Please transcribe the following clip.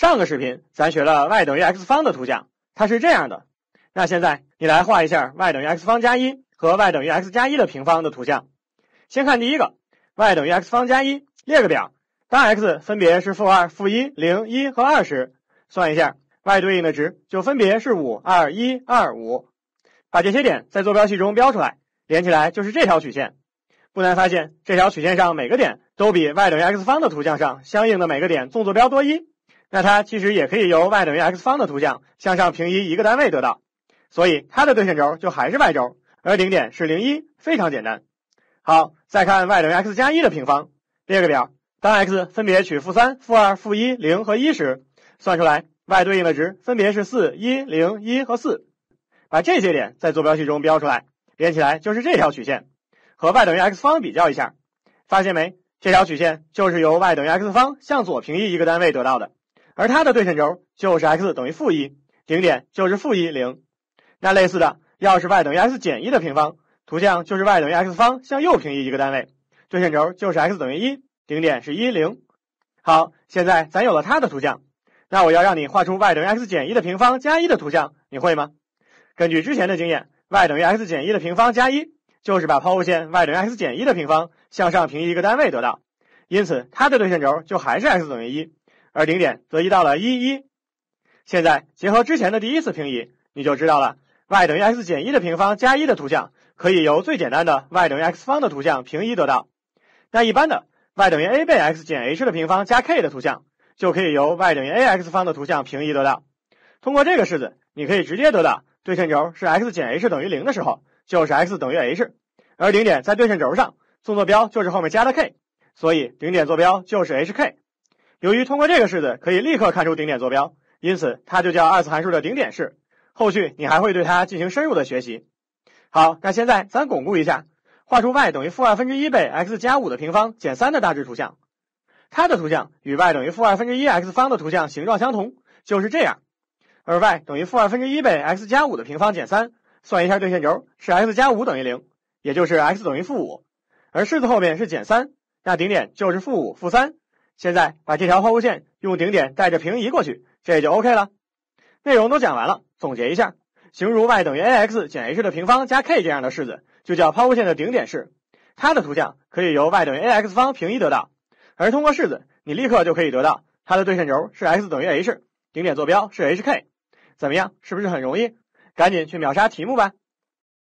上个视频咱学了 y 等于 x 方的图像，它是这样的。那现在你来画一下 y 等于 x 方加1和 y 等于 x 加1的平方的图像。先看第一个 y 等于 x 方加1，列个表，当 x 分别是-2、-1、0、1和2时，算一下 y 对应的值就分别是5、2、1、2、5。把这些点在坐标系中标出来，连起来就是这条曲线。不难发现，这条曲线上每个点都比 y 等于 x 方的图像上相应的每个点纵坐标多1，那它其实也可以由 y 等于 x 方的图像向上平移一个单位得到，所以它的对称轴就还是 y 轴，而顶点是0、1，非常简单。好，再看 y 等于 x 加1的平方，列个表，当 x 分别取-3、-2、-1、0和1时，算出来 y 对应的值分别是4、1、0、1和4。把这些点在坐标系中标出来，连起来就是这条曲线。和 y 等于 x 方比较一下，发现没？这条曲线就是由 y 等于 x 方向左平移一个单位得到的，而它的对称轴就是 x 等于-1，顶点就是-1、0。那类似的，要是 y 等于 x 减1的平方，图像就是 y 等于 x 方向右平移一个单位，对称轴就是 x 等于1，顶点是1、0。好，现在咱有了它的图像，那我要让你画出 y 等于 x 减1的平方加1的图像，你会吗？根据之前的经验 ，y 等于 x 减1的平方加1，就是把抛物线 y 等于 x 减1的平方向上平移一个单位得到，因此它的对称轴就还是 x 等于1，而顶点则移到了1、1。现在结合之前的第一次平移，你就知道了 y 等于 x 减1的平方加1的图像可以由最简单的 y 等于 x 方的图像平移得到。那一般的 y 等于 a 倍 x 减 h 的平方加 k 的图像就可以由 y 等于 ax 方的图像平移得到。通过这个式子，你可以直接得到对称轴是 x 减 h 等于0的时候，就是 x 等于 h， 而顶点在对称轴上，纵坐标就是后面加的 k， 所以顶点坐标就是 hk。由于通过这个式子可以立刻看出顶点坐标，因此它就叫二次函数的顶点式。后续你还会对它进行深入的学习。好，那现在咱巩固一下，画出 y 等于-1倍 x 加5的平方减3的大致图像。它的图像与 y 等于-1 x 方的图像形状相同，就是这样。而 y 等于-1倍 x 加5的平方减3，算一下对称轴是 x 加5等于0，也就是 x 等于-5，而式子后面是减3，那顶点就是-5、-3。现在把这条抛物线用顶点带着平移过去，这就 OK 了。内容都讲完了，总结一下，形如 y 等于 ax 减 h 的平方加 k 这样的式子，就叫抛物线的顶点式。它的图像可以由 y 等于 ax 方平移得到，而通过式子，你立刻就可以得到它的对称轴是 x 等于 h， 顶点坐标是 hk。怎么样，是不是很容易？赶紧去秒杀题目吧。